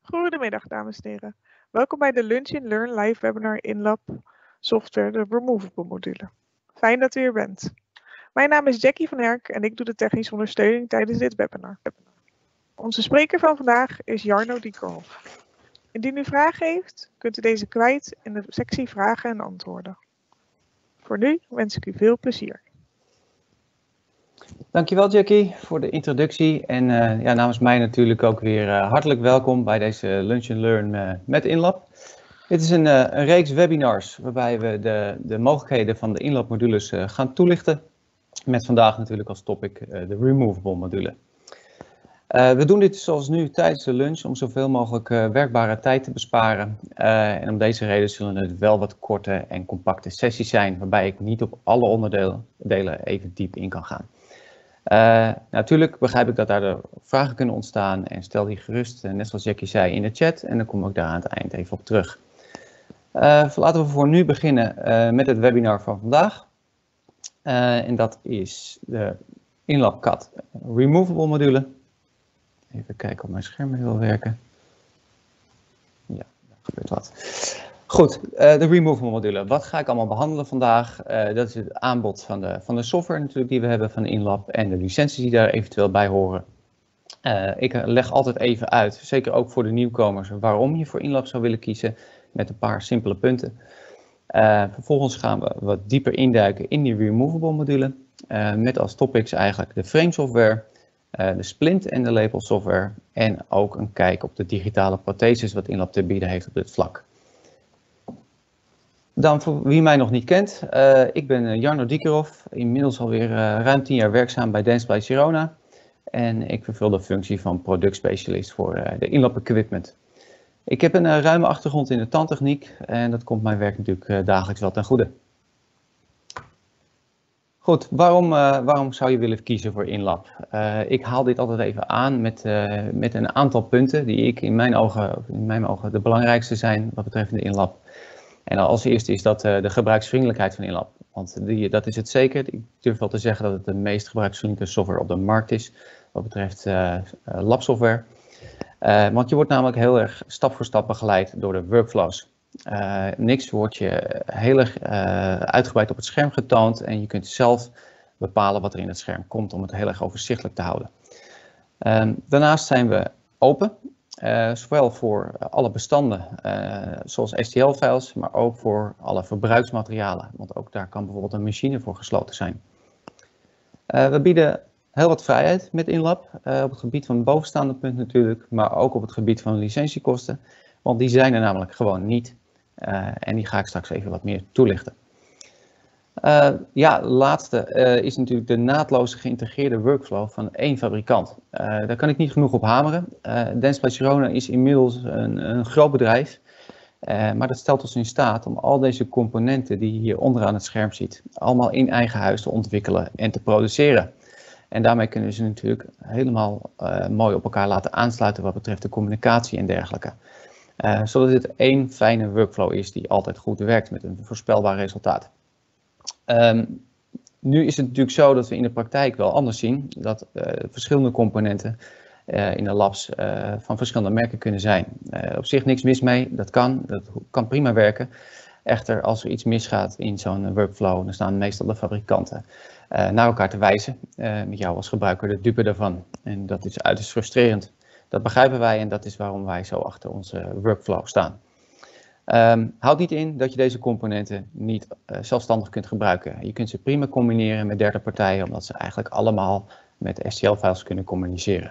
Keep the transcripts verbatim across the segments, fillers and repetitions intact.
Goedemiddag, dames en heren. Welkom bij de Lunch and Learn live webinar InLab Software, de Removable module. Fijn dat u er bent. Mijn naam is Jackie van Herk en ik doe de technische ondersteuning tijdens dit webinar. Onze spreker van vandaag is Jarno Diekerhoff. Indien u vragen heeft, kunt u deze kwijt in de sectie vragen en antwoorden. Voor nu wens ik u veel plezier. Dankjewel Jackie voor de introductie en uh, ja, namens mij natuurlijk ook weer uh, hartelijk welkom bij deze Lunch and Learn uh, met InLab. Dit is een, uh, een reeks webinars waarbij we de, de mogelijkheden van de InLab modules uh, gaan toelichten. Met vandaag natuurlijk als topic uh, de Removable module. Uh, we doen dit zoals nu tijdens de lunch om zoveel mogelijk uh, werkbare tijd te besparen. Uh, en om deze reden zullen het wel wat korte en compacte sessies zijn waarbij ik niet op alle onderdelen even diep in kan gaan. Uh, natuurlijk begrijp ik dat daar vragen kunnen ontstaan en stel die gerust, uh, net zoals Jackie zei, in de chat en dan kom ik daar aan het eind even op terug. Uh, laten we voor nu beginnen uh, met het webinar van vandaag. Uh, en dat is de InLab C A D Removable module. Even kijken of mijn scherm wil werken. Ja, daar gebeurt wat. Goed, uh, de Removable module. Wat ga ik allemaal behandelen vandaag? Uh, dat is het aanbod van de, van de software natuurlijk die we hebben van InLab en de licenties die daar eventueel bij horen. Uh, ik leg altijd even uit, zeker ook voor de nieuwkomers, waarom je voor InLab zou willen kiezen met een paar simpele punten. Uh, vervolgens gaan we wat dieper induiken in die Removable module. Uh, met als topics eigenlijk de frame software, uh, de splint en de label software en ook een kijk op de digitale protheses wat InLab te bieden heeft op dit vlak. Dan voor wie mij nog niet kent, uh, ik ben uh, Jarno Diekerhoff, inmiddels alweer uh, ruim tien jaar werkzaam bij Dentsply Sirona. En ik vervul de functie van productspecialist voor uh, de InLab Equipment. Ik heb een uh, ruime achtergrond in de tandtechniek en dat komt mijn werk natuurlijk uh, dagelijks wel ten goede. Goed, waarom, uh, waarom zou je willen kiezen voor InLab? Uh, ik haal dit altijd even aan met, uh, met een aantal punten die ik in mijn ogen, in mijn ogen de belangrijkste zijn wat betreft de InLab. En als eerste is dat uh, de gebruiksvriendelijkheid van InLab. Want die, dat is het zeker. Ik durf wel te zeggen dat het de meest gebruiksvriendelijke software op de markt is. Wat betreft uh, uh, labsoftware. Uh, want je wordt namelijk heel erg stap voor stap begeleid door de workflows. Uh, niks wordt je heel erg uh, uitgebreid op het scherm getoond. En je kunt zelf bepalen wat er in het scherm komt om het heel erg overzichtelijk te houden. Uh, daarnaast zijn we open. Uh, zowel voor alle bestanden, uh, zoals S T L-files, maar ook voor alle verbruiksmaterialen. Want ook daar kan bijvoorbeeld een machine voor gesloten zijn. Uh, we bieden heel wat vrijheid met InLab, uh, op het gebied van het bovenstaande punt natuurlijk, maar ook op het gebied van licentiekosten. Want die zijn er namelijk gewoon niet. Uh, en die ga ik straks even wat meer toelichten. Uh, ja, laatste uh, is natuurlijk de naadloos geïntegreerde workflow van één fabrikant. Uh, daar kan ik niet genoeg op hameren. Uh, Dentsply Sirona is inmiddels een, een groot bedrijf, uh, maar dat stelt ons in staat om al deze componenten die je hier onderaan het scherm ziet, allemaal in eigen huis te ontwikkelen en te produceren. En daarmee kunnen we ze natuurlijk helemaal uh, mooi op elkaar laten aansluiten wat betreft de communicatie en dergelijke. Uh, zodat dit één fijne workflow is die altijd goed werkt met een voorspelbaar resultaat. Um, nu is het natuurlijk zo dat we in de praktijk wel anders zien dat uh, verschillende componenten uh, in de labs uh, van verschillende merken kunnen zijn. Uh, op zich niks mis mee, dat kan, dat kan prima werken. Echter, als er iets misgaat in zo'n workflow, dan staan meestal de fabrikanten uh, naar elkaar te wijzen, uh, met jou als gebruiker de dupe daarvan. En dat is uiterst frustrerend. Dat begrijpen wij en dat is waarom wij zo achter onze workflow staan. Um, houd niet in dat je deze componenten niet uh, zelfstandig kunt gebruiken. Je kunt ze prima combineren met derde partijen, omdat ze eigenlijk allemaal met S T L-files kunnen communiceren.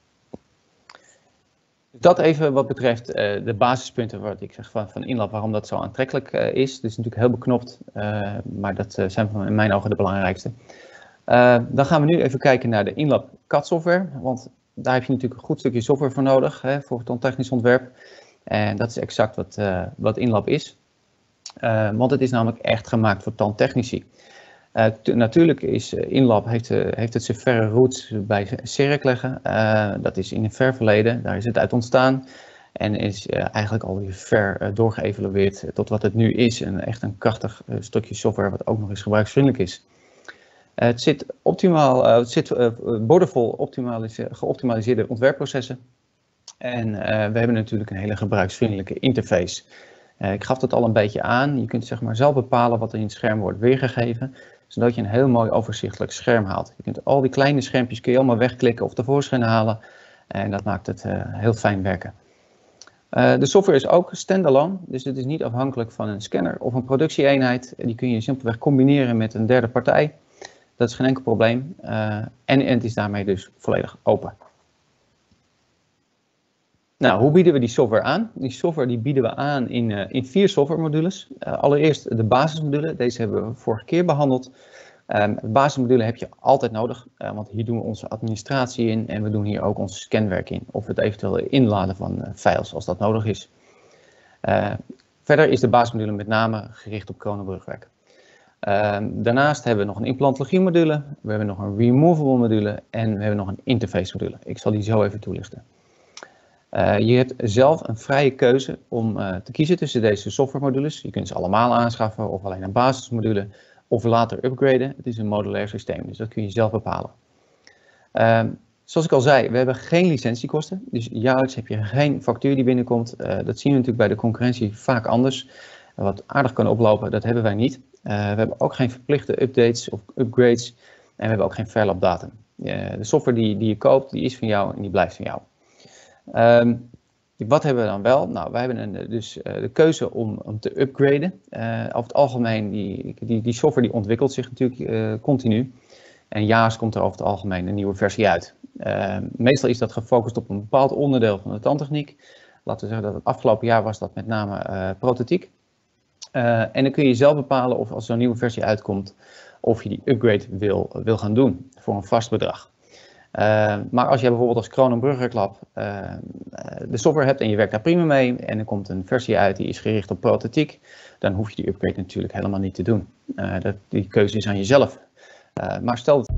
Dat even wat betreft uh, de basispunten wat ik zeg van, van InLab, waarom dat zo aantrekkelijk uh, is. Het is natuurlijk heel beknopt, uh, maar dat uh, zijn van in mijn ogen de belangrijkste. Uh, dan gaan we nu even kijken naar de InLab C A D software, want daar heb je natuurlijk een goed stukje software voor nodig hè, voor het tandtechnisch ontwerp. En dat is exact wat, uh, wat InLab is. Uh, want het is namelijk echt gemaakt voor tandtechnici. Uh, natuurlijk is uh, InLab heeft, uh, heeft het zijn verre roots bij CEREC liggen. Uh, dat is in een ver verleden, daar is het uit ontstaan. En is uh, eigenlijk alweer ver uh, doorgeëvalueerd tot wat het nu is. En echt een krachtig uh, stukje software wat ook nog eens gebruiksvriendelijk is. Uh, het zit optimaal, uh, het zit uh, boordevol geoptimaliseerde ontwerpprocessen. En uh, we hebben natuurlijk een hele gebruiksvriendelijke interface. Uh, ik gaf dat al een beetje aan. Je kunt zeg maar zelf bepalen wat er in het scherm wordt weergegeven, zodat je een heel mooi overzichtelijk scherm haalt. Je kunt al die kleine schermpjes kun je allemaal wegklikken of tevoorschijn halen. En dat maakt het uh, heel fijn werken. Uh, de software is ook standalone, dus het is niet afhankelijk van een scanner of een productieeenheid. Die kun je simpelweg combineren met een derde partij. Dat is geen enkel probleem. Uh, en, en het is daarmee dus volledig open. Nou, hoe bieden we die software aan? Die software die bieden we aan in, uh, in vier software modules. Uh, allereerst de basismodule, deze hebben we vorige keer behandeld. Um, de basismodule heb je altijd nodig, uh, want hier doen we onze administratie in en we doen hier ook ons scanwerk in. Of het eventueel inladen van uh, files als dat nodig is. Uh, verder is de basismodule met name gericht op Kronenbrugwerk. Uh, daarnaast hebben we nog een implantologie module, we hebben nog een removable module en we hebben nog een interface module. Ik zal die zo even toelichten. Uh, je hebt zelf een vrije keuze om uh, te kiezen tussen deze software modules. Je kunt ze allemaal aanschaffen of alleen een basismodule of later upgraden. Het is een modulair systeem, dus dat kun je zelf bepalen. Uh, zoals ik al zei, we hebben geen licentiekosten, dus jaarlijks heb je geen factuur die binnenkomt. Uh, dat zien we natuurlijk bij de concurrentie vaak anders. Uh, wat aardig kan oplopen, dat hebben wij niet. Uh, we hebben ook geen verplichte updates of upgrades en we hebben ook geen verloop datum. Uh, de software die, die je koopt, die is van jou en die blijft van jou. Um, wat hebben we dan wel? Nou, wij hebben een, dus uh, de keuze om, om te upgraden. Uh, over het algemeen, die, die, die software die ontwikkelt zich natuurlijk uh, continu. En jaars komt er over het algemeen een nieuwe versie uit. Uh, meestal is dat gefocust op een bepaald onderdeel van de tandtechniek. Laten we zeggen dat het afgelopen jaar was dat met name uh, prothetiek. Uh, en dan kun je zelf bepalen of als zo'n nieuwe versie uitkomt, of je die upgrade wil, wil gaan doen voor een vast bedrag. Uh, maar als je bijvoorbeeld als Kronenbrugwerklab uh, de software hebt en je werkt daar prima mee en er komt een versie uit die is gericht op prothetiek, dan hoef je die upgrade natuurlijk helemaal niet te doen. Uh, dat, die keuze is aan jezelf. Uh, maar stel dat...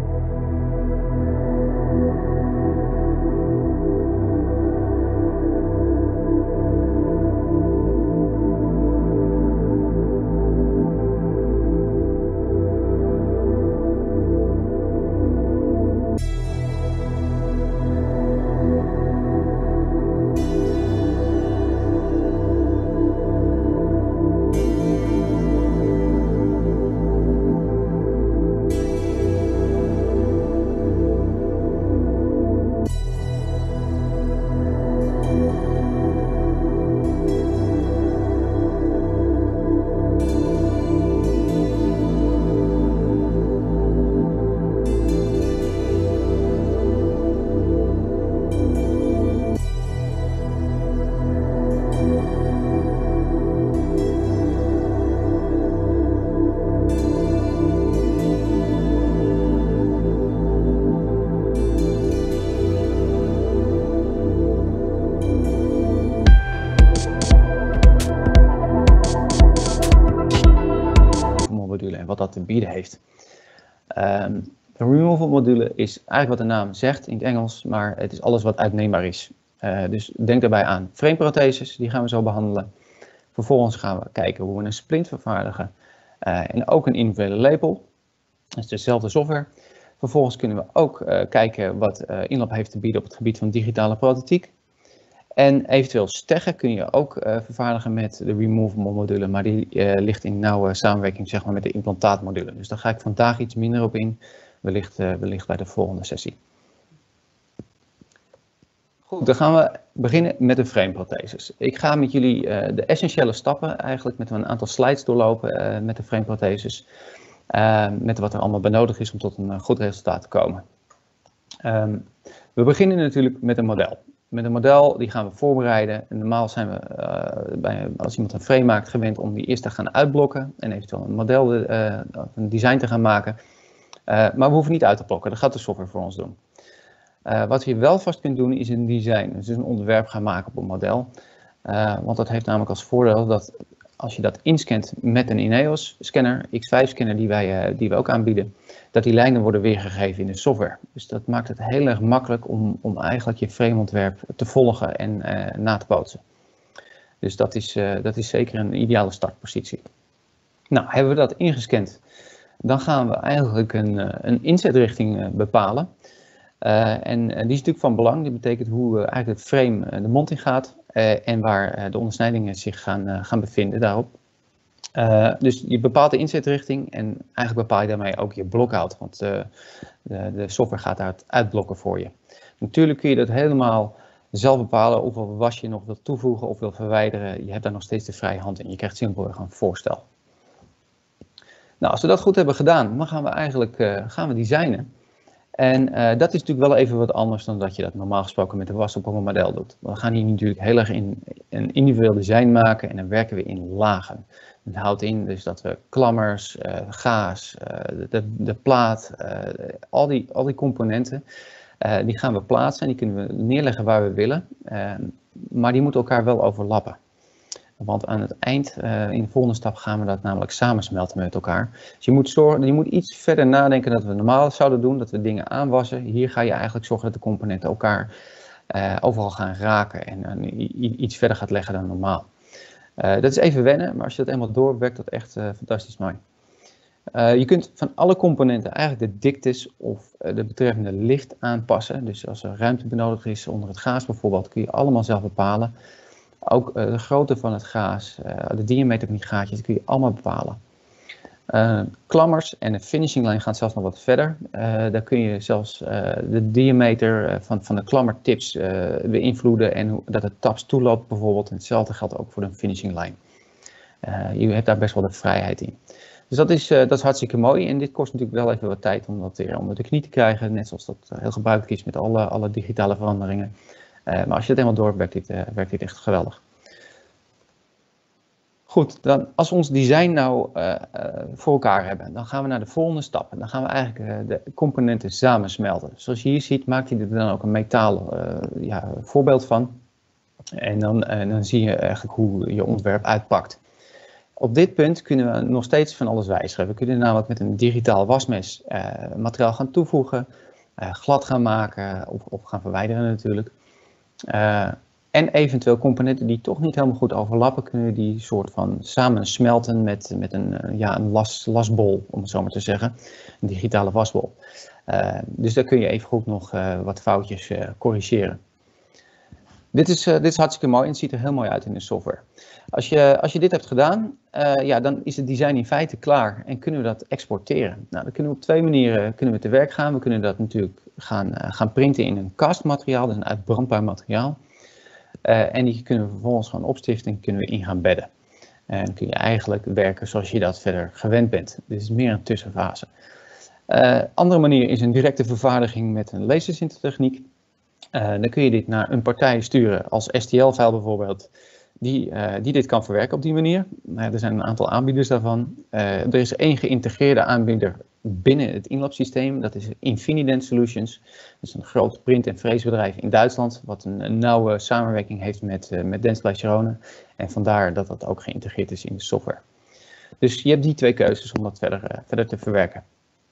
en wat dat te bieden heeft. Um, de removal module is eigenlijk wat de naam zegt in het Engels, maar het is alles wat uitneembaar is. Uh, dus denk daarbij aan frameprotheses, die gaan we zo behandelen. Vervolgens gaan we kijken hoe we een splint vervaardigen uh, en ook een individuele label. Dat is dezelfde software. Vervolgens kunnen we ook uh, kijken wat uh, InLab heeft te bieden op het gebied van digitale prothetiek. En eventueel steggen kun je ook uh, vervaardigen met de removable module, maar die uh, ligt in nauwe samenwerking zeg maar, met de implantaatmodule. Dus daar ga ik vandaag iets minder op in, wellicht, uh, wellicht bij de volgende sessie. Goed, dan gaan we beginnen met de frameprotheses. Ik ga met jullie uh, de essentiële stappen eigenlijk met een aantal slides doorlopen uh, met de frameprotheses. Uh, met wat er allemaal bij nodig is om tot een uh, goed resultaat te komen. Um, we beginnen natuurlijk met een model. Met een model die gaan we voorbereiden. En normaal zijn we, uh, bij, als iemand een frame maakt, gewend om die eerst te gaan uitblokken. En eventueel een model, uh, een design te gaan maken. Uh, maar we hoeven niet uit te blokken, dat gaat de software voor ons doen. Uh, wat je wel vast kunt doen is een design, dus een ontwerp gaan maken op een model. Uh, want dat heeft namelijk als voordeel dat als je dat inscant met een Ineos scanner, X vijf scanner die wij, uh, die we ook aanbieden, dat die lijnen worden weergegeven in de software. Dus dat maakt het heel erg makkelijk om, om eigenlijk je frameontwerp te volgen en uh, na te bootsen. Dus dat is, uh, dat is zeker een ideale startpositie. Nou, hebben we dat ingescand, dan gaan we eigenlijk een, uh, een inzetrichting uh, bepalen. Uh, en, en die is natuurlijk van belang. Dit betekent hoe uh, eigenlijk het frame uh, de mond in gaat uh, en waar uh, de ondersnijdingen zich gaan, uh, gaan bevinden daarop. Uh, dus je bepaalt de inzetrichting en eigenlijk bepaal je daarmee ook je blockout, want uh, de, de software gaat daar het uitblokken voor je. Natuurlijk kun je dat helemaal zelf bepalen hoeveel was je nog wilt toevoegen of wil verwijderen. Je hebt daar nog steeds de vrije hand in. Je krijgt simpelweg een voorstel. Nou, als we dat goed hebben gedaan, dan gaan we eigenlijk uh, gaan we designen. En uh, dat is natuurlijk wel even wat anders dan dat je dat normaal gesproken met een was op een model doet. We gaan hier natuurlijk heel erg in een individueel design maken en dan werken we in lagen. Dat houdt in dus dat we klammers, uh, gaas, uh, de, de plaat, uh, al, die, al die componenten, uh, die gaan we plaatsen en die kunnen we neerleggen waar we willen. Uh, maar die moeten elkaar wel overlappen. Want aan het eind, uh, in de volgende stap, gaan we dat namelijk samensmelten met elkaar. Dus je moet, zorgen, je moet iets verder nadenken dan we normaal zouden doen, dat we dingen aanwassen. Hier ga je eigenlijk zorgen dat de componenten elkaar uh, overal gaan raken en uh, iets verder gaat leggen dan normaal. Uh, dat is even wennen, maar als je dat eenmaal door werkt dat echt uh, fantastisch mooi. Uh, je kunt van alle componenten eigenlijk de diktes of uh, de betreffende licht aanpassen. Dus als er ruimte benodigd is onder het gaas bijvoorbeeld, kun je allemaal zelf bepalen. Ook uh, de grootte van het gaas, uh, de diameter van die gaatjes, dat kun je allemaal bepalen. Uh, klammers en de finishing line gaan zelfs nog wat verder. Uh, daar kun je zelfs uh, de diameter van, van de klammertips uh, beïnvloeden en hoe, dat het taps toeloopt bijvoorbeeld. En hetzelfde geldt ook voor de finishing line. Uh, je hebt daar best wel de vrijheid in. Dus dat is, uh, dat is hartstikke mooi en dit kost natuurlijk wel even wat tijd om dat weer onder de knie te krijgen. Net zoals dat heel gebruikelijk is met alle, alle digitale veranderingen. Uh, maar als je het helemaal door werkt dit, uh, werkt dit echt geweldig. Goed, dan als we ons design nou uh, uh, voor elkaar hebben, dan gaan we naar de volgende stap. Dan gaan we eigenlijk uh, de componenten samensmelten. Zoals je hier ziet, maakt hij er dan ook een metaal uh, ja, voorbeeld van. En dan, uh, dan zie je eigenlijk hoe je ontwerp uitpakt. Op dit punt kunnen we nog steeds van alles wijzigen. We kunnen namelijk met een digitaal wasmes uh, materiaal gaan toevoegen, uh, glad gaan maken of, of gaan verwijderen natuurlijk. Uh, en eventueel componenten die toch niet helemaal goed overlappen, kunnen die soort van samen smelten met, met een, ja, een las, lasbol, om het zo maar te zeggen. Een digitale wasbol. Uh, dus daar kun je even goed nog uh, wat foutjes uh, corrigeren. Dit is, uh, dit is hartstikke mooi en het ziet er heel mooi uit in de software. Als je, als je dit hebt gedaan, uh, ja, dan is het design in feite klaar en kunnen we dat exporteren. Nou, dan kunnen we op twee manieren kunnen we te werk gaan. We kunnen dat natuurlijk gaan, uh, gaan printen in een castmateriaal, dus een uitbrandbaar materiaal. Uh, en die kunnen we vervolgens gaan opstiften en kunnen we in gaan bedden. En dan kun je eigenlijk werken zoals je dat verder gewend bent. Dit is meer een tussenfase. Uh, andere manier is een directe vervaardiging met een lasersintertechniek. Uh, dan kun je dit naar een partij sturen als S T L-file bijvoorbeeld, die, uh, die dit kan verwerken op die manier. Uh, er zijn een aantal aanbieders daarvan. Uh, er is één geïntegreerde aanbieder binnen het InLab systeem, dat is Infinident Solutions. Dat is een groot print- en freesbedrijf in Duitsland, wat een, een nauwe samenwerking heeft met, uh, met Dentsply Sirona. En vandaar dat dat ook geïntegreerd is in de software. Dus je hebt die twee keuzes om dat verder, uh, verder te verwerken.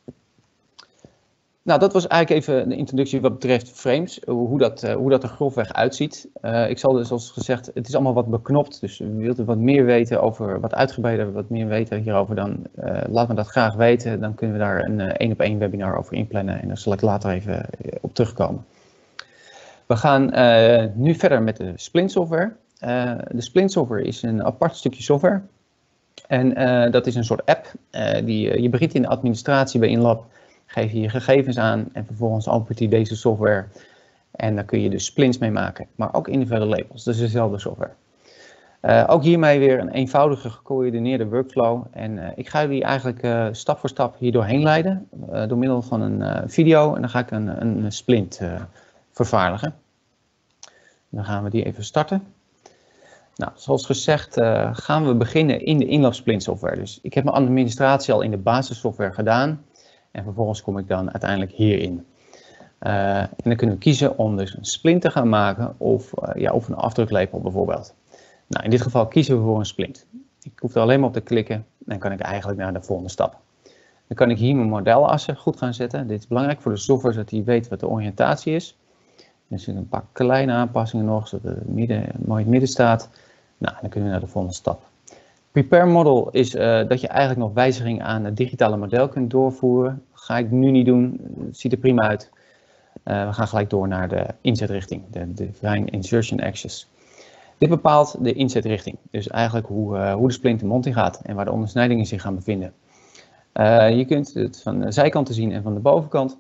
Nou, dat was eigenlijk even de introductie wat betreft frames, hoe dat, uh, hoe dat er grofweg uitziet. Uh, ik zal dus, zoals gezegd, het is allemaal wat beknopt, dus wilt u wat meer weten over, wat uitgebreider wat meer weten hierover, dan uh, laat me dat graag weten. Dan kunnen we daar een één op één webinar over inplannen en daar zal ik later even uh, op terugkomen. We gaan uh, nu verder met de Splint software. Uh, de Splint software is een apart stukje software en uh, dat is een soort app. Uh, die, uh, je begint in de administratie bij InLab. Geef je je gegevens aan en vervolgens opent hij deze software. En daar kun je dus splints mee maken, maar ook individuele labels. Dus dezelfde software. Uh, ook hiermee weer een eenvoudige gecoördineerde workflow. En uh, ik ga jullie eigenlijk uh, stap voor stap hier doorheen leiden. Uh, door middel van een uh, video. En dan ga ik een, een splint uh, vervaardigen. Dan gaan we die even starten. Nou, zoals gezegd uh, gaan we beginnen in de InLab Splint software. Dus ik heb mijn administratie al in de basissoftware gedaan. En vervolgens kom ik dan uiteindelijk hierin. Uh, en dan kunnen we kiezen om dus een splint te gaan maken of, uh, ja, of een afdruklepel bijvoorbeeld. Nou, in dit geval kiezen we voor een splint. Ik hoef er alleen maar op te klikken en dan kan ik eigenlijk naar de volgende stap. Dan kan ik hier mijn modelassen goed gaan zetten. Dit is belangrijk voor de software, zodat hij weet wat de oriëntatie is. Er zitten een paar kleine aanpassingen nog, zodat het midden, mooi in het midden staat. Nou, dan kunnen we naar de volgende stap. Prepare model is uh, dat je eigenlijk nog wijzigingen aan het digitale model kunt doorvoeren. Dat ga ik nu niet doen, het ziet er prima uit. Uh, we gaan gelijk door naar de inzetrichting, de Divine Insertion Axis. Dit bepaalt de inzetrichting, dus eigenlijk hoe, uh, hoe de splint de mond in gaat en waar de ondersnijdingen zich gaan bevinden. Uh, je kunt het van de zijkanten zien en van de bovenkant.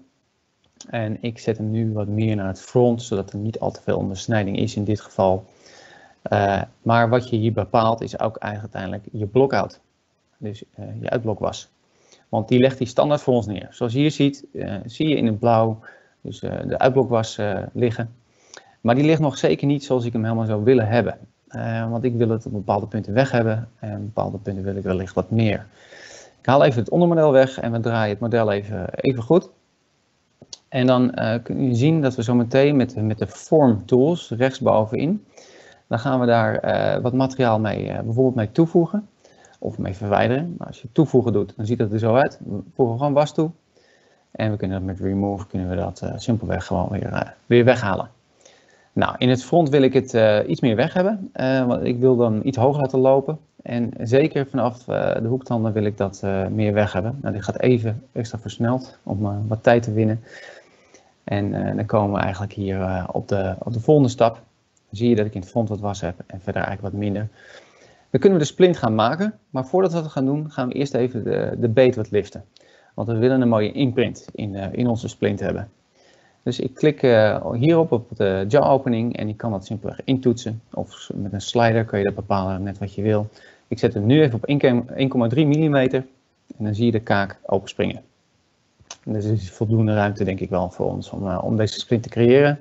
En ik zet hem nu wat meer naar het front, zodat er niet al te veel ondersnijding is in dit geval. Uh, maar wat je hier bepaalt is ook eigenlijk uiteindelijk je blockout, dus uh, je uitblokwas. Want die legt die standaard voor ons neer. Zoals je hier ziet, uh, zie je in het blauw dus, uh, de uitblokwas uh, liggen. Maar die ligt nog zeker niet zoals ik hem helemaal zou willen hebben. Uh, want ik wil het op bepaalde punten weg hebben en op bepaalde punten wil ik wellicht wat meer. Ik haal even het ondermodel weg en we draaien het model even, even goed. En dan uh, kun je zien dat we zo meteen met, met de Form Tools rechtsbovenin, dan gaan we daar uh, wat materiaal mee, uh, bijvoorbeeld mee toevoegen of mee verwijderen. Maar als je toevoegen doet, dan ziet het er zo uit. We voegen gewoon was toe en we kunnen dat met Remove kunnen we dat uh, simpelweg gewoon weer, uh, weer weghalen. Nou, in het front wil ik het uh, iets meer weg hebben, uh, want ik wil dan iets hoger laten lopen. En zeker vanaf uh, de hoektanden wil ik dat uh, meer weg hebben. Nou, dit gaat even extra versneld om uh, wat tijd te winnen. En uh, dan komen we eigenlijk hier uh, op, de, op de volgende stap. Dan zie je dat ik in het front wat was heb en verder eigenlijk wat minder. Dan kunnen we de splint gaan maken, maar voordat we dat gaan doen, gaan we eerst even de, de beet wat liften. Want we willen een mooie imprint in, uh, in onze splint hebben. Dus ik klik uh, hierop op de jaw opening en ik kan dat simpelweg intoetsen. Of met een slider kun je dat bepalen, net wat je wil. Ik zet hem nu even op één komma drie millimeter en dan zie je de kaak openspringen. Dus er is voldoende ruimte denk ik wel voor ons om, uh, om deze splint te creëren.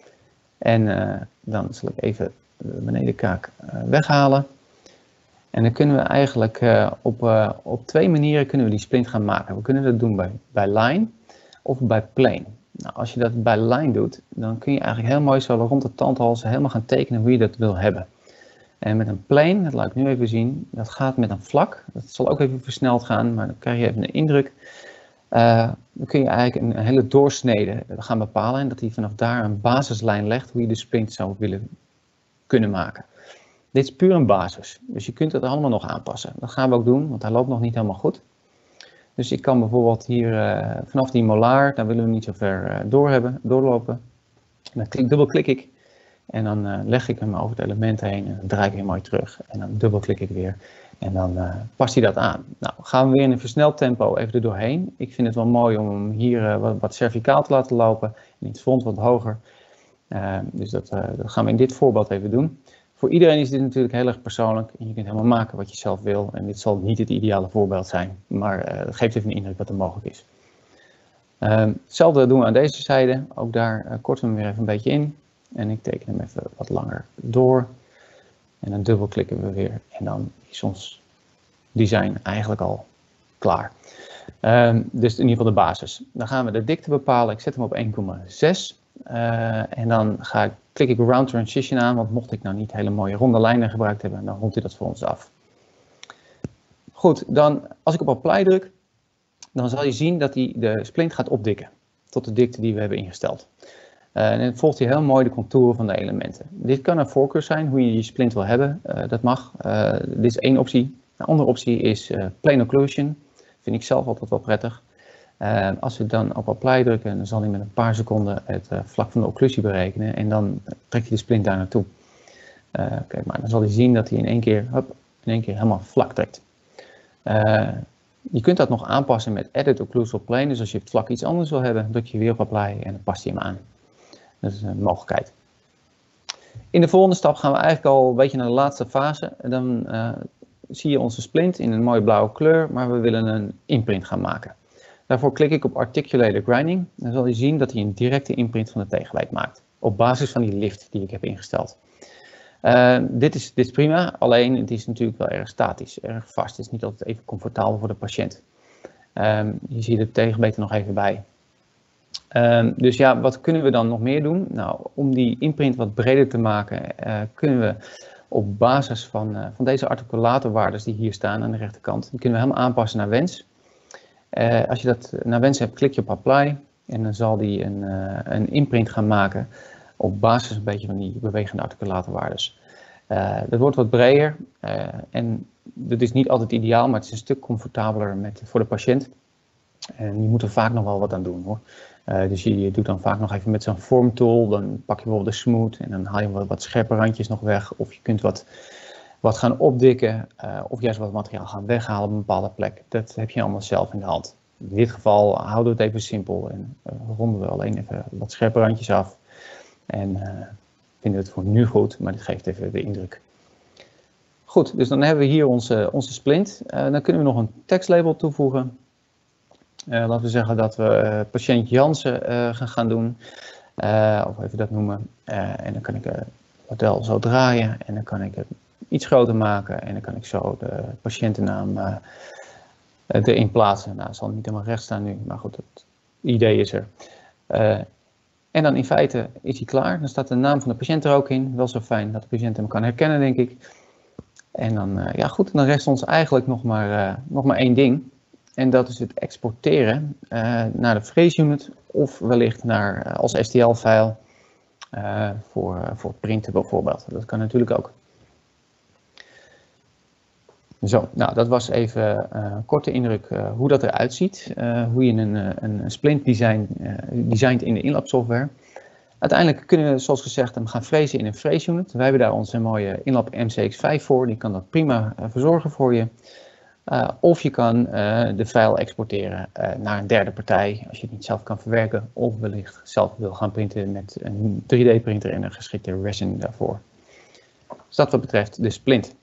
En uh, dan zal ik even de benedenkaak uh, weghalen. En dan kunnen we eigenlijk uh, op, uh, op twee manieren kunnen we die splint gaan maken. We kunnen dat doen bij, bij line of bij plane. Nou, als je dat bij line doet, dan kun je eigenlijk heel mooi zo rond de tandhals helemaal gaan tekenen hoe je dat wil hebben. En met een plane, dat laat ik nu even zien, dat gaat met een vlak. Dat zal ook even versneld gaan, maar dan krijg je even een indruk. Uh, dan kun je eigenlijk een, een hele doorsnede gaan bepalen en dat hij vanaf daar een basislijn legt hoe je de splint zou willen kunnen maken. Dit is puur een basis, dus je kunt het allemaal nog aanpassen. Dat gaan we ook doen, want hij loopt nog niet helemaal goed. Dus ik kan bijvoorbeeld hier uh, vanaf die molaar, daar willen we niet zo ver uh, door hebben, doorlopen. Dan klik, dubbelklik ik en dan uh, leg ik hem over het element heen en dan draai ik weer mooi terug. En dan dubbelklik ik weer en dan uh, past hij dat aan. Nou, gaan we weer in een versneld tempo even er doorheen. Ik vind het wel mooi om hem hier uh, wat, wat cervicaal te laten lopen en in het front wat hoger. Uh, dus dat, uh, dat gaan we in dit voorbeeld even doen. Voor iedereen is dit natuurlijk heel erg persoonlijk en je kunt helemaal maken wat je zelf wil. En dit zal niet het ideale voorbeeld zijn, maar uh, het geeft even een indruk wat er mogelijk is. Uh, hetzelfde doen we aan deze zijde. Ook daar uh, korten we hem weer even een beetje in. En ik teken hem even wat langer door. En dan dubbelklikken we weer en dan is ons design eigenlijk al klaar. Uh, dus in ieder geval de basis. Dan gaan we de dikte bepalen. Ik zet hem op één komma zes. Uh, en dan ga ik, klik ik Round Transition aan, want mocht ik nou niet hele mooie ronde lijnen gebruikt hebben, dan rondt hij dat voor ons af. Goed, dan als ik op Apply druk, dan zal je zien dat hij de splint gaat opdikken tot de dikte die we hebben ingesteld. Uh, en dan volgt hij heel mooi de contouren van de elementen. Dit kan een voorkeur zijn, hoe je je splint wil hebben, uh, dat mag. Uh, dit is één optie. Een andere optie is uh, Plane Occlusion, vind ik zelf altijd wel prettig. Uh, als we dan op Apply drukken, dan zal hij met een paar seconden het uh, vlak van de occlusie berekenen en dan trekt hij de splint daar naartoe. Uh, kijk maar, dan zal hij zien dat hij in één keer, hop, in één keer helemaal vlak trekt. Uh, je kunt dat nog aanpassen met Edit Occlusal Plane, dus als je het vlak iets anders wil hebben, druk je weer op Apply en dan past hij hem aan. Dat is een mogelijkheid. In de volgende stap gaan we eigenlijk al een beetje naar de laatste fase. En dan uh, zie je onze splint in een mooie blauwe kleur, maar we willen een imprint gaan maken. Daarvoor klik ik op Articulated Grinding. Dan zal je zien dat hij een directe imprint van de tegenwijd maakt. Op basis van die lift die ik heb ingesteld. Uh, dit, is, dit is prima, alleen het is natuurlijk wel erg statisch, erg vast. Het is niet altijd even comfortabel voor de patiënt. Uh, hier zie je de tegenbeet er nog even bij. Uh, dus ja, wat kunnen we dan nog meer doen? Nou, om die imprint wat breder te maken, uh, kunnen we op basis van, uh, van deze articulatorwaardes die hier staan aan de rechterkant, die kunnen we helemaal aanpassen naar wens. Uh, als je dat naar wens hebt, klik je op Apply en dan zal die een, uh, een imprint gaan maken op basis een beetje van die bewegende articulatorwaardes. Uh, dat wordt wat breder uh, en dat is niet altijd ideaal, maar het is een stuk comfortabeler met, voor de patiënt. En je moet er vaak nog wel wat aan doen hoor. Uh, dus je, je doet dan vaak nog even met zo'n vormtool, dan pak je bijvoorbeeld de smooth en dan haal je wat, wat scherpe randjes nog weg. Of je kunt wat, wat gaan opdikken uh, of juist wat materiaal gaan weghalen op een bepaalde plek. Dat heb je allemaal zelf in de hand. In dit geval houden we het even simpel en uh, ronden we alleen even wat scherpe randjes af. En uh, vinden we het voor nu goed, maar dit geeft even de indruk. Goed, dus dan hebben we hier onze, onze splint. Uh, dan kunnen we nog een tekstlabel toevoegen. Uh, laten we zeggen dat we uh, patiënt Jansen uh, gaan, gaan doen. Uh, of even dat noemen. Uh, en dan kan ik het model zo draaien. En dan kan ik het iets groter maken. En dan kan ik zo de patiëntennaam uh, erin plaatsen. Nou, het zal niet helemaal recht staan nu. Maar goed, het idee is er. Uh, en dan in feite is hij klaar. Dan staat de naam van de patiënt er ook in. Wel zo fijn dat de patiënt hem kan herkennen, denk ik. En dan, uh, ja goed, dan rest ons eigenlijk nog maar, uh, nog maar één ding. En dat is het exporteren uh, naar de Phrase unit of wellicht naar, uh, als S T L-file uh, voor, uh, voor het printen bijvoorbeeld. Dat kan natuurlijk ook. Zo, nou dat was even uh, een korte indruk uh, hoe dat eruit ziet. Uh, hoe je een, een, een splint design, uh, designt in de InLab software. Uiteindelijk kunnen we, zoals gezegd, hem gaan frezen in een Phrase unit. Wij hebben daar onze mooie InLab M C X vijf voor. Die kan dat prima uh, verzorgen voor je. Uh, of je kan uh, de file exporteren uh, naar een derde partij als je het niet zelf kan verwerken. Of wellicht zelf wil gaan printen met een drie D printer en een geschikte resin daarvoor. Dus dat wat betreft de splint.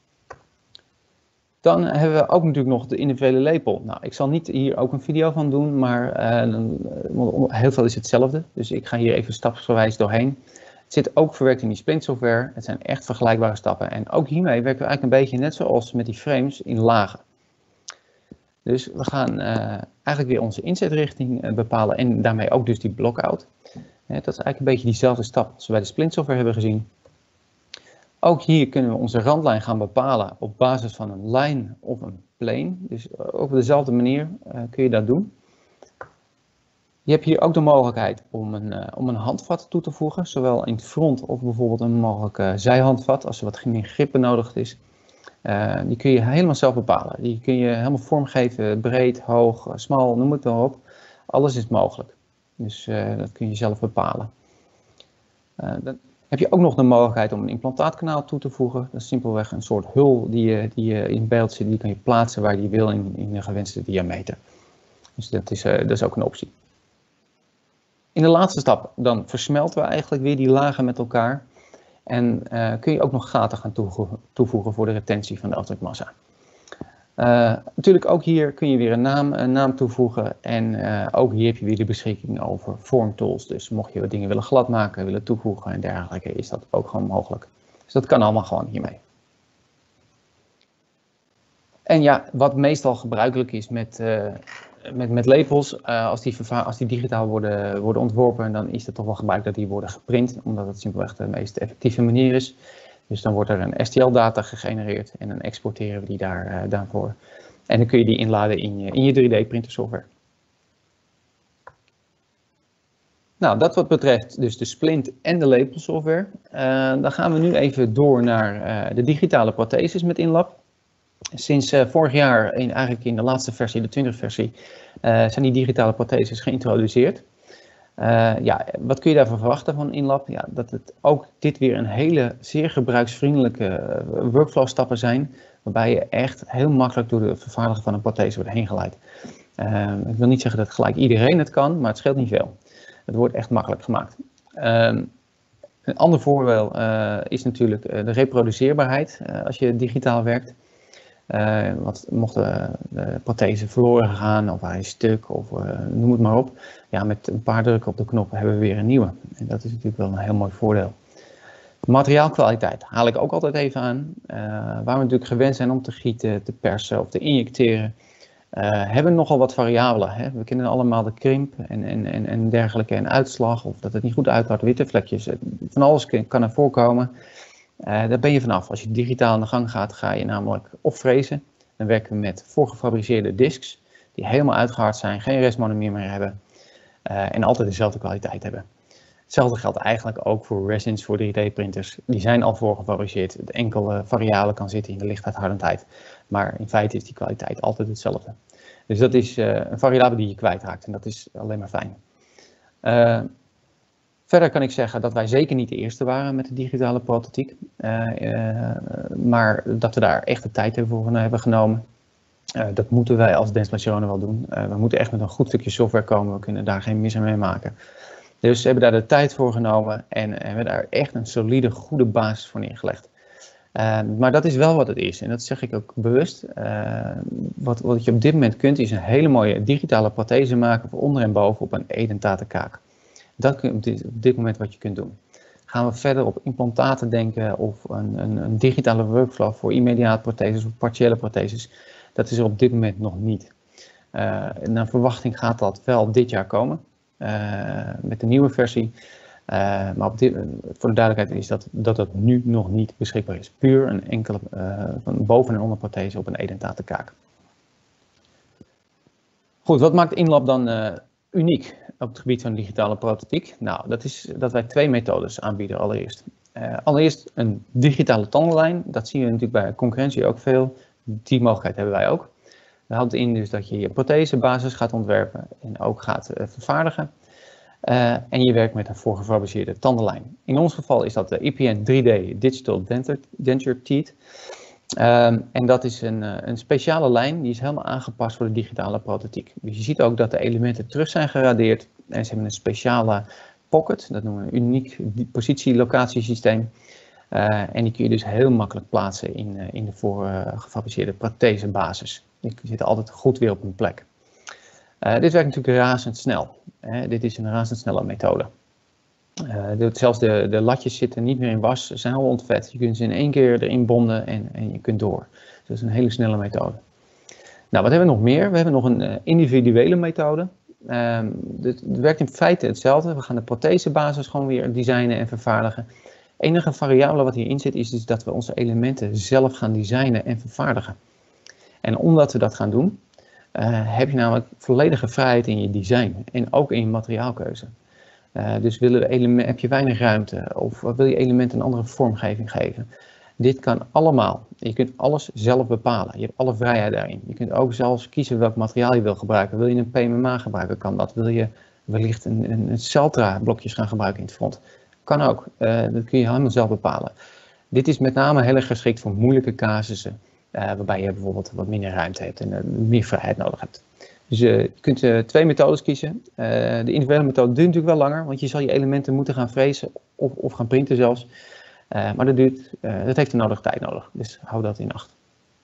Dan hebben we ook natuurlijk nog de individuele lepel. Nou, ik zal niet hier ook een video van doen, maar uh, heel veel is hetzelfde. Dus ik ga hier even stapsgewijs doorheen. Het zit ook verwerkt in die splint software. Het zijn echt vergelijkbare stappen. En ook hiermee werken we eigenlijk een beetje net zoals met die frames in lagen. Dus we gaan uh, eigenlijk weer onze inzetrichting uh, bepalen en daarmee ook dus die blockout. Uh, dat is eigenlijk een beetje diezelfde stap als we bij de splint software hebben gezien. Ook hier kunnen we onze randlijn gaan bepalen op basis van een lijn of een plane. Dus op dezelfde manier uh, kun je dat doen. Je hebt hier ook de mogelijkheid om een, uh, om een handvat toe te voegen, zowel in het front of bijvoorbeeld een mogelijk uh, zijhandvat als er wat meer grip benodigd is. Uh, die kun je helemaal zelf bepalen. Die kun je helemaal vormgeven, breed, hoog, smal, noem het maar op. Alles is mogelijk. Dus uh, dat kun je zelf bepalen. Uh, dan heb je ook nog de mogelijkheid om een implantaatkanaal toe te voegen. Dat is simpelweg een soort hul die je, die je in beeld zit. Die kan je plaatsen waar je wil in, in de gewenste diameter. Dus dat is, uh, dat is ook een optie. In de laatste stap, dan versmelten we eigenlijk weer die lagen met elkaar. En uh, kun je ook nog gaten gaan toevoegen, toevoegen voor de retentie van de afdrukmassa. Uh, natuurlijk ook hier kun je weer een naam, een naam toevoegen. En uh, ook hier heb je weer de beschikking over form tools. Dus mocht je wat dingen willen glad maken, willen toevoegen en dergelijke, is dat ook gewoon mogelijk. Dus dat kan allemaal gewoon hiermee. En ja, wat meestal gebruikelijk is met... Uh, Met, met labels, uh, als, die als die digitaal worden, worden ontworpen, dan is het toch wel gebruikt dat die worden geprint, omdat het simpelweg de meest effectieve manier is. Dus dan wordt er een S T L-data gegenereerd en dan exporteren we die daar, uh, daarvoor. En dan kun je die inladen in je, in je drie D printer software. Nou, dat wat betreft dus de splint en de label software. Uh, dan gaan we nu even door naar uh, de digitale protheses met InLab. Sinds uh, vorig jaar, in, eigenlijk in de laatste versie, de twintig versie, uh, zijn die digitale protheses geïntroduceerd. Uh, ja, wat kun je daarvan verwachten van InLab? Ja, dat het ook dit weer een hele zeer gebruiksvriendelijke uh, workflow stappen zijn, waarbij je echt heel makkelijk door de vervaardiger van een prothese wordt heen geleid. Uh, ik wil niet zeggen dat gelijk iedereen het kan, maar het scheelt niet veel. Het wordt echt makkelijk gemaakt. Uh, een ander voordeel uh, is natuurlijk uh, de reproduceerbaarheid uh, als je digitaal werkt. Uh, wat, mocht de, de prothese verloren gaan of hij is stuk of uh, noem het maar op. Ja, met een paar drukken op de knop hebben we weer een nieuwe. En dat is natuurlijk wel een heel mooi voordeel. Materiaalkwaliteit haal ik ook altijd even aan. Uh, waar we natuurlijk gewend zijn om te gieten, te persen of te injecteren. Uh, hebben we nogal wat variabelen. Hè? We kennen allemaal de krimp en, en, en, en dergelijke en uitslag. Of dat het niet goed uithoudt, witte vlekjes. Van alles kan er voorkomen. Uh, daar ben je vanaf. Als je digitaal aan de gang gaat, ga je namelijk of frezen. Dan werken we met voorgefabriceerde discs die helemaal uitgehard zijn, geen restmonomer meer hebben uh, en altijd dezelfde kwaliteit hebben. Hetzelfde geldt eigenlijk ook voor resins voor drie D printers. Die zijn al voorgefabriceerd. Het enkele variabele kan zitten in de lichtuithardendheid. Maar in feite is die kwaliteit altijd hetzelfde. Dus dat is uh, een variabele die je kwijtraakt en dat is alleen maar fijn. Uh, verder kan ik zeggen dat wij zeker niet de eerste waren met de digitale prototype. Uh, uh, maar dat we daar echt de tijd voor hebben genomen. Uh, dat moeten wij als Densplatione wel doen. Uh, we moeten echt met een goed stukje software komen. We kunnen daar geen mis mee maken. Dus we hebben daar de tijd voor genomen en hebben daar echt een solide, goede basis voor neergelegd. Uh, maar dat is wel wat het is en dat zeg ik ook bewust. Uh, wat, wat je op dit moment kunt is een hele mooie digitale prothese maken voor onder en boven op een edentate kaak. Dat kun je op dit, op dit moment wat je kunt doen. Gaan we verder op implantaten denken of een, een, een digitale workflow voor immediate protheses of partiële protheses. Dat is er op dit moment nog niet. Uh, naar verwachting gaat dat wel dit jaar komen. Uh, met de nieuwe versie. Uh, maar op dit, voor de duidelijkheid is dat, dat het nu nog niet beschikbaar is. Puur een enkele uh, van boven- en onderprothese op een edentate kaak. Goed, wat maakt InLab dan uh, uniek op het gebied van digitale prothetiek? Nou, dat is dat wij twee methodes aanbieden allereerst. Uh, allereerst een digitale tandenlijn. Dat zien we natuurlijk bij concurrentie ook veel. Die mogelijkheid hebben wij ook. Dat houdt in dus dat je je prothesebasis gaat ontwerpen en ook gaat uh, vervaardigen. Uh, en je werkt met een voorgefabriceerde tandenlijn. In ons geval is dat de I P N drie D Digital Denture, Denture Teeth. Um, en dat is een, uh, een speciale lijn die is helemaal aangepast voor de digitale prothetiek. Dus je ziet ook dat de elementen terug zijn geradeerd en ze hebben een speciale pocket, dat noemen we een uniek positie-locatiesysteem. Uh, en die kun je dus heel makkelijk plaatsen in, uh, in de voorgefabriceerde uh, prothesebasis. Die zitten altijd goed weer op hun plek. Uh, dit werkt natuurlijk razendsnel. Uh, dit is een razendsnelle methode. Uh, de, zelfs de, de latjes zitten niet meer in was, ze zijn al ontvet. Je kunt ze in één keer erin bonden en, en je kunt door. Dus dat is een hele snelle methode. Nou, wat hebben we nog meer? We hebben nog een uh, individuele methode. Uh, het werkt in feite hetzelfde. We gaan de prothesebasis gewoon weer designen en vervaardigen. Het enige variabele wat hierin zit is dus dat we onze elementen zelf gaan designen en vervaardigen. En omdat we dat gaan doen, uh, heb je namelijk volledige vrijheid in je design en ook in je materiaalkeuze. Uh, dus willen we element, heb je weinig ruimte of wil je elementen een andere vormgeving geven. Dit kan allemaal. Je kunt alles zelf bepalen. Je hebt alle vrijheid daarin. Je kunt ook zelfs kiezen welk materiaal je wil gebruiken. Wil je een P M M A gebruiken, kan dat. Wil je wellicht een, een, een Celtra blokjes gaan gebruiken in het front. Kan ook. Uh, dat kun je helemaal zelf bepalen. Dit is met name heel erg geschikt voor moeilijke casussen. Uh, waarbij je bijvoorbeeld wat minder ruimte hebt en uh, meer vrijheid nodig hebt. Dus uh, je kunt uh, twee methodes kiezen. Uh, de individuele methode duurt natuurlijk wel langer, want je zal je elementen moeten gaan frezen of, of gaan printen zelfs. Uh, maar dat, duurt, uh, dat heeft de nodige tijd nodig, dus hou dat in acht.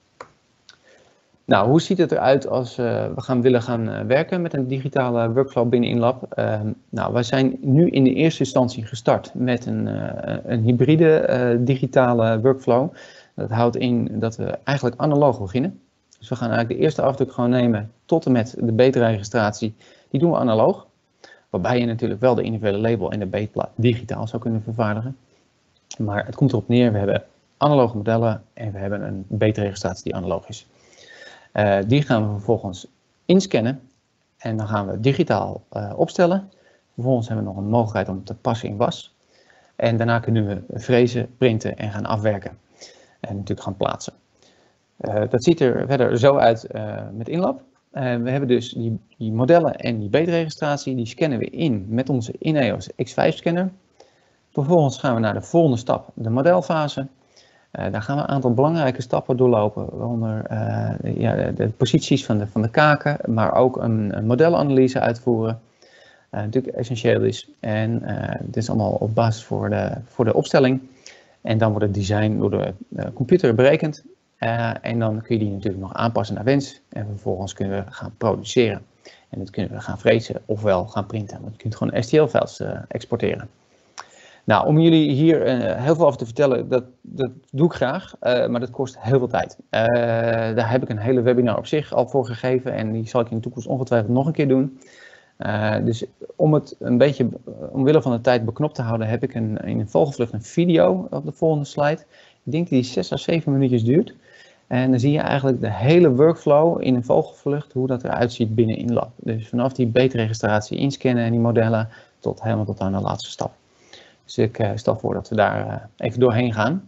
Nou, hoe ziet het eruit als uh, we gaan willen gaan uh, werken met een digitale workflow binnen InLab? Uh, nou, wij zijn nu in de eerste instantie gestart met een, uh, een hybride uh, digitale workflow. Dat houdt in dat we eigenlijk analoog beginnen. Dus we gaan eigenlijk de eerste afdruk gewoon nemen tot en met de beetregistratie. Die doen we analoog. Waarbij je natuurlijk wel de individuele label en de beetplaat digitaal zou kunnen vervaardigen. Maar het komt erop neer, we hebben analoge modellen en we hebben een beetregistratie die analoog is. Uh, die gaan we vervolgens inscannen en dan gaan we digitaal uh, opstellen. Vervolgens hebben we nog een mogelijkheid om te passen in was. En daarna kunnen we frezen, printen en gaan afwerken. En natuurlijk gaan plaatsen. Uh, dat ziet er verder zo uit uh, met InLab. Uh, we hebben dus die, die modellen en die beetregistratie, die scannen we in met onze INEOS X vijf scanner. Vervolgens gaan we naar de volgende stap, de modelfase. Uh, daar gaan we een aantal belangrijke stappen doorlopen, waaronder uh, ja, de, de posities van de, van de kaken, maar ook een, een modelanalyse uitvoeren. Uh, natuurlijk essentieel is. En uh, dit is allemaal op basis voor de, voor de opstelling. En dan wordt het design door de uh, computer berekend. Uh, en dan kun je die natuurlijk nog aanpassen naar wens. En vervolgens kunnen we gaan produceren. En dat kunnen we gaan frezen ofwel gaan printen. Want je kunt gewoon S T L-files uh, exporteren. Nou, om jullie hier uh, heel veel over te vertellen, dat, dat doe ik graag. Uh, maar dat kost heel veel tijd. Uh, daar heb ik een hele webinar op zich al voor gegeven. En die zal ik in de toekomst ongetwijfeld nog een keer doen. Uh, dus om het een beetje omwille van de tijd beknopt te houden, heb ik een, in een vogelvlucht een video op de volgende slide. Ik denk dat die zes à zeven minuutjes duurt. En dan zie je eigenlijk de hele workflow in een vogelvlucht, hoe dat eruit ziet binnen InLab. Dus vanaf die beetregistratie inscannen en die modellen tot helemaal tot aan de laatste stap. Dus ik uh, stel voor dat we daar uh, even doorheen gaan.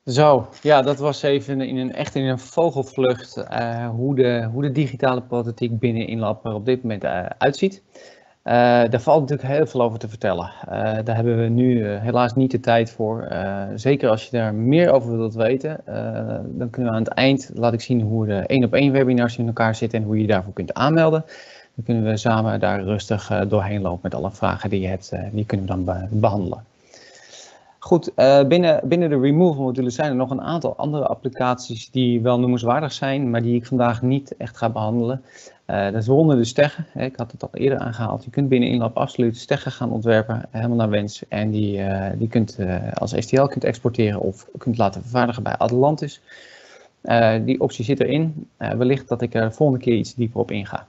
Zo, ja, dat was even in een, echt in een vogelvlucht uh, hoe, de, hoe de digitale politiek binnen InLab er op dit moment uh, uitziet. Uh, daar valt natuurlijk heel veel over te vertellen. Uh, daar hebben we nu uh, helaas niet de tijd voor. Uh, zeker als je daar meer over wilt weten, uh, dan kunnen we aan het eind laat ik zien hoe de één op één webinars in elkaar zitten en hoe je je daarvoor kunt aanmelden. Dan kunnen we samen daar rustig uh, doorheen lopen met alle vragen die je hebt. Uh, die kunnen we dan be behandelen. Goed, uh, binnen, binnen de removal modules zijn er nog een aantal andere applicaties die wel noemenswaardig zijn, maar die ik vandaag niet echt ga behandelen. Uh, dat is waaronder de steggen. Ik had het al eerder aangehaald. Je kunt binnen InLab absoluut steggen gaan ontwerpen, helemaal naar wens. En die, uh, die kunt uh, als S T L kunt exporteren of kunt laten vervaardigen bij Atlantis. Uh, die optie zit erin. Uh, wellicht dat ik er de volgende keer iets dieper op inga.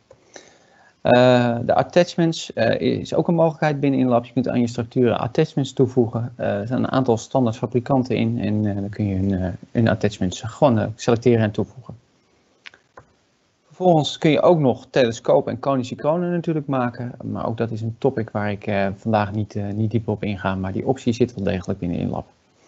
Uh, de attachments uh, is ook een mogelijkheid binnen InLab. Je kunt aan je structuren attachments toevoegen. Uh, er zijn een aantal standaard fabrikanten in en uh, dan kun je hun, uh, hun attachments gewoon uh, selecteren en toevoegen. Vervolgens kun je ook nog telescopen en konische iconen natuurlijk maken, maar ook dat is een topic waar ik uh, vandaag niet, uh, niet dieper op inga, maar die optie zit wel degelijk binnen InLab.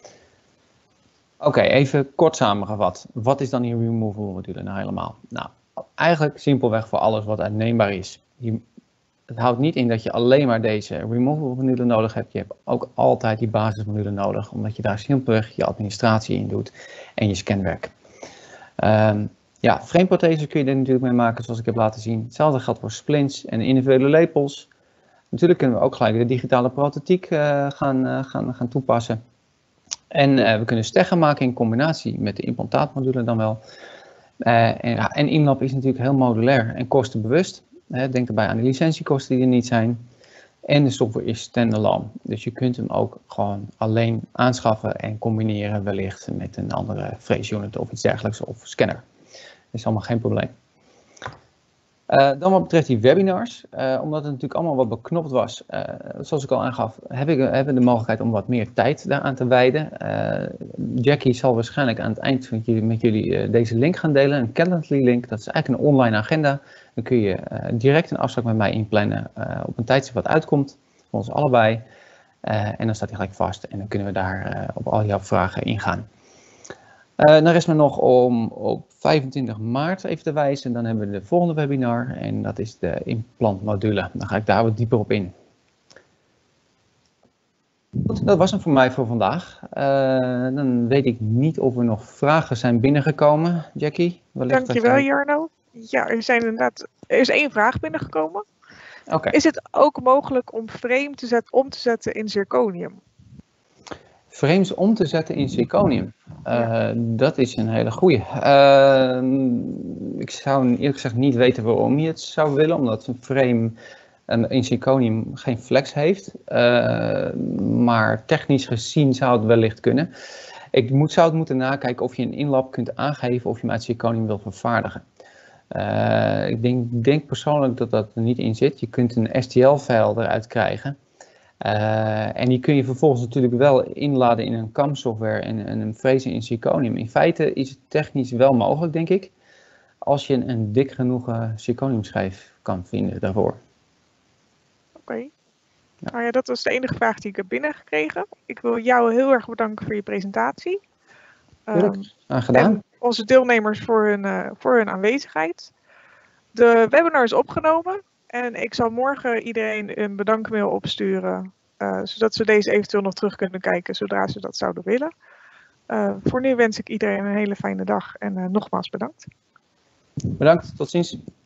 Oké, okay, even kort samengevat. Wat is dan die removal module nou helemaal? Nou, eigenlijk simpelweg voor alles wat uitneembaar is. Je, het houdt niet in dat je alleen maar deze removal module nodig hebt. Je hebt ook altijd die basismodule nodig, omdat je daar simpelweg je administratie in doet en je scanwerk. Um, ja, frameprotheses kun je er natuurlijk mee maken, zoals ik heb laten zien. Hetzelfde geldt voor splints en individuele lepels. Natuurlijk kunnen we ook gelijk de digitale prototiek uh, gaan, uh, gaan, gaan toepassen. En uh, we kunnen steggen maken in combinatie met de implantaatmodule dan wel. Uh, en, ja, en InLab is natuurlijk heel modulair en kostenbewust. Hè, denk erbij aan de licentiekosten die er niet zijn. En de software is standalone. Dus je kunt hem ook gewoon alleen aanschaffen en combineren wellicht met een andere phrase unit of iets dergelijks of scanner. Dat is allemaal geen probleem. Uh, dan wat betreft die webinars, uh, omdat het natuurlijk allemaal wat beknopt was, uh, zoals ik al aangaf, heb ik, hebben we de mogelijkheid om wat meer tijd daaraan te wijden. Uh, Jackie zal waarschijnlijk aan het eind met jullie, met jullie uh, deze link gaan delen, een Calendly link. Dat is eigenlijk een online agenda. Dan kun je uh, direct een afspraak met mij inplannen uh, op een tijdstip wat uitkomt, voor ons allebei. Uh, en dan staat hij gelijk vast en dan kunnen we daar uh, op al jouw vragen ingaan. Uh, dan rest me nog om op vijfentwintig maart even te wijzen. Dan hebben we de volgende webinar en dat is de implantmodule. Dan ga ik daar wat dieper op in. Goed, dat was hem voor mij voor vandaag. Uh, dan weet ik niet of er nog vragen zijn binnengekomen. Jackie? Dankjewel je... Jarno. Ja, er, zijn inderdaad, er is één vraag binnengekomen. Okay. Is het ook mogelijk om frame te zet, om te zetten in zirconium? Frames om te zetten in zirconium. Uh, ja. Dat is een hele goeie. Uh, ik zou eerlijk gezegd niet weten waarom je het zou willen, omdat een frame uh, in zirconium geen flex heeft. Uh, maar technisch gezien zou het wellicht kunnen. Ik moet, zou het moeten nakijken of je in InLab kunt aangeven of je hem uit zirconium wil vervaardigen. Uh, ik denk, denk persoonlijk dat dat er niet in zit. Je kunt een S T L-file eruit krijgen. Uh, en die kun je vervolgens natuurlijk wel inladen in een C A M-software en, en een frezen in zirconium. In feite is het technisch wel mogelijk, denk ik, als je een, een dik genoeg uh, zirconiumschijf kan vinden daarvoor. Oké. Okay. Ja. Nou ja, dat was de enige vraag die ik heb binnengekregen. Ik wil jou heel erg bedanken voor je presentatie. Tuurlijk, um, aangedaan. En onze deelnemers voor hun, uh, voor hun aanwezigheid. De webinar is opgenomen. En ik zal morgen iedereen een bedankmail opsturen, uh, zodat ze deze eventueel nog terug kunnen kijken, zodra ze dat zouden willen. Uh, voor nu wens ik iedereen een hele fijne dag en uh, nogmaals bedankt. Bedankt, tot ziens.